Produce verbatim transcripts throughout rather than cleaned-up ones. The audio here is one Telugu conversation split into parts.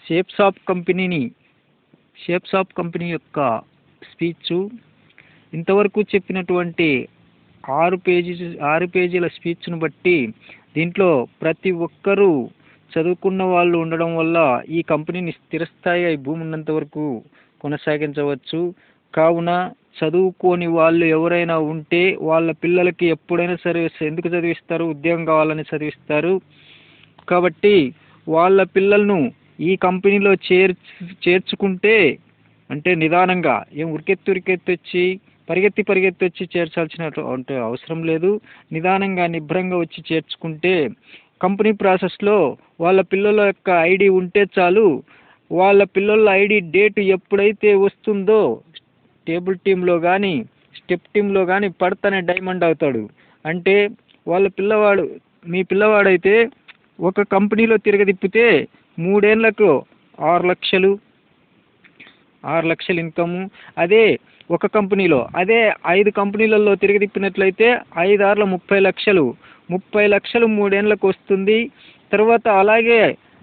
షేప్స్ ఆఫ్ కంపెనీని షేప్స్ ఆఫ్ కంపెనీ యొక్క స్పీచ్ ఇంతవరకు చెప్పినటువంటి ఆరు పేజీ ఆరు పేజీల స్పీచ్ను బట్టి దీంట్లో ప్రతి ఒక్కరూ చదువుకున్న వాళ్ళు ఉండడం వల్ల ఈ కంపెనీని స్థిరస్థాయిగా ఈ భూమి ఉన్నంత వరకు కొనసాగించవచ్చు. కావున చదువుకోని వాళ్ళు ఎవరైనా ఉంటే వాళ్ళ పిల్లలకి ఎప్పుడైనా సరే ఎందుకు చదివిస్తారు? ఉద్యోగం కావాలని చదివిస్తారు. కాబట్టి వాళ్ళ పిల్లలను ఈ కంపెనీలో చేర్ చేర్చుకుంటే అంటే నిదానంగా ఏం ఉరికెత్తి ఉరికెత్తి వచ్చి పరిగెత్తి పరిగెత్తి వచ్చి చేర్చాల్సిన అంటే అవసరం లేదు. నిదానంగా నిబ్రంగా వచ్చి చేర్చుకుంటే కంపెనీ ప్రాసెస్లో వాళ్ళ పిల్లల యొక్క ఐడి ఉంటే చాలు. వాళ్ళ పిల్లల ఐడి డేట్ ఎప్పుడైతే వస్తుందో టేబుల్ టీంలో కానీ స్టెప్ టీంలో కానీ పడతానే డైమండ్ అవుతాడు. అంటే వాళ్ళ పిల్లవాడు మీ పిల్లవాడైతే ఒక కంపెనీలో తిరగదిప్పితే మూడేళ్లకు ఆరు లక్షలు ఆరు లక్షలు ఇన్కము. అదే ఒక కంపెనీలో అదే ఐదు కంపెనీలలో తిరగదిప్పినట్లయితే ఐదు ఆరుల ముప్పై లక్షలు ముప్పై లక్షలు మూడేళ్లకు వస్తుంది. తర్వాత అలాగే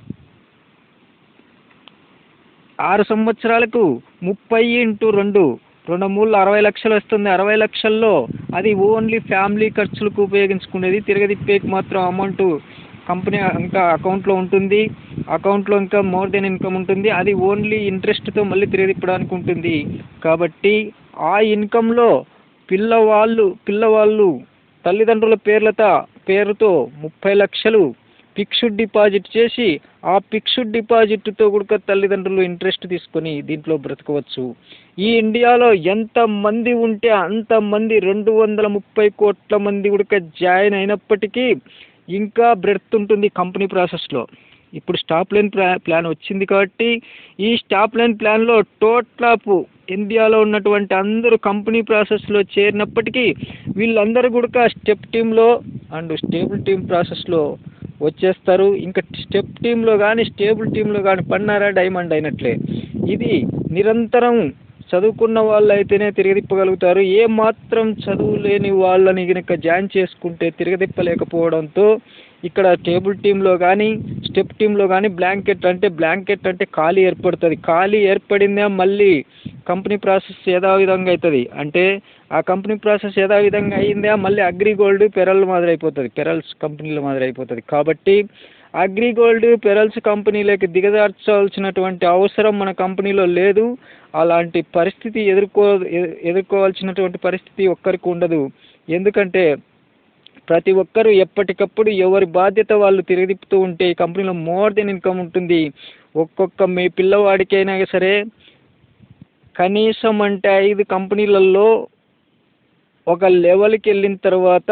ఆరు సంవత్సరాలకు ముప్పై ఇంటూ రెండు రెండు మూడు అరవై లక్షలు వస్తుంది. అరవై లక్షల్లో అది ఓన్లీ ఫ్యామిలీ ఖర్చులకు ఉపయోగించుకునేది. తిరగదిప్పేకి మాత్రం అమౌంట్ కంపెనీ ఇంకా అకౌంట్లో ఉంటుంది. అకౌంట్లో ఇంకా మోర్ దెన్ ఇన్కమ్ ఉంటుంది. అది ఓన్లీ ఇంట్రెస్ట్తో మళ్ళీ తిరగదిప్పడానికి ఉంటుంది. కాబట్టి ఆ ఇన్కంలో పిల్లవాళ్ళు పిల్లవాళ్ళు తల్లిదండ్రుల పేర్లతో పేరుతో ముప్పై లక్షలు ఫిక్స్డ్ డిపాజిట్ చేసి ఆ ఫిక్స్డ్ డిపాజిట్తో కూడా తల్లిదండ్రులు ఇంట్రెస్ట్ తీసుకొని దీంట్లో బ్రతకవచ్చు. ఈ ఇండియాలో ఎంతమంది ఉంటే అంతమంది రెండు వందల ముప్పై కోట్ల మంది కూడా జాయిన్ అయినప్పటికీ ఇంకా బ్రెడ్త్ ఉంటుంది కంపెనీ ప్రాసెస్లో. ఇప్పుడు స్టాప్ లైన్ ప్లా ప్లాన్ వచ్చింది కాబట్టి ఈ స్టాప్ లైన్ ప్లాన్లో టోటల్ ఆఫ్ ఇండియాలో ఉన్నటువంటి అందరూ కంపెనీ ప్రాసెస్లో చేరినప్పటికీ వీళ్ళందరూ కూడా స్టెప్ టీంలో అండ్ స్టేబుల్ టీం ప్రాసెస్లో వచ్చేస్తారు. ఇంకా స్టెప్ టీంలో కానీ స్టేబుల్ టీంలో కానీ పడినారా డైమండ్ అయినట్లే. ఇది నిరంతరం చదువుకున్న వాళ్ళు అయితేనే తిరగదిప్పగలుగుతారు. ఏ మాత్రం చదువు లేని వాళ్ళని కనుక జాయిన్ చేసుకుంటే తిరగదిప్పలేకపోవడంతో ఇక్కడ టేబుల్ టీంలో కానీ స్టెప్ టీంలో కానీ బ్లాంకెట్ అంటే బ్లాంకెట్ అంటే ఖాళీ ఏర్పడుతుంది. ఖాళీ ఏర్పడిందే మళ్ళీ కంపెనీ ప్రాసెస్ యథావిధంగా అవుతుంది. అంటే ఆ కంపెనీ ప్రాసెస్ యథావిధంగా అయిందే మళ్ళీ అగ్రిగోల్డ్ పెరల్ మాదిరి అయిపోతుంది. పెరల్స్ కంపెనీల మాదిరి అయిపోతుంది. కాబట్టి అగ్రిగోల్డ్ పెరల్స్ కంపెనీలోకి దిగజార్చాల్సినటువంటి అవసరం మన కంపెనీలో లేదు. అలాంటి పరిస్థితి ఎదుర్కో ఎదుర్కోవాల్సినటువంటి పరిస్థితి ఒక్కరికి ఉండదు. ఎందుకంటే ప్రతి ఒక్కరూ ఎప్పటికప్పుడు ఎవరి బాధ్యత వాళ్ళు తిరగదిప్పుతూ ఉంటే ఈ కంపెనీలో మోర్ దెన్ ఇన్కమ్ ఉంటుంది. ఒక్కొక్క మీ పిల్లవాడికైనా సరే కనీసం అంటే ఐదు కంపెనీలలో ఒక లెవెల్కి వెళ్ళిన తర్వాత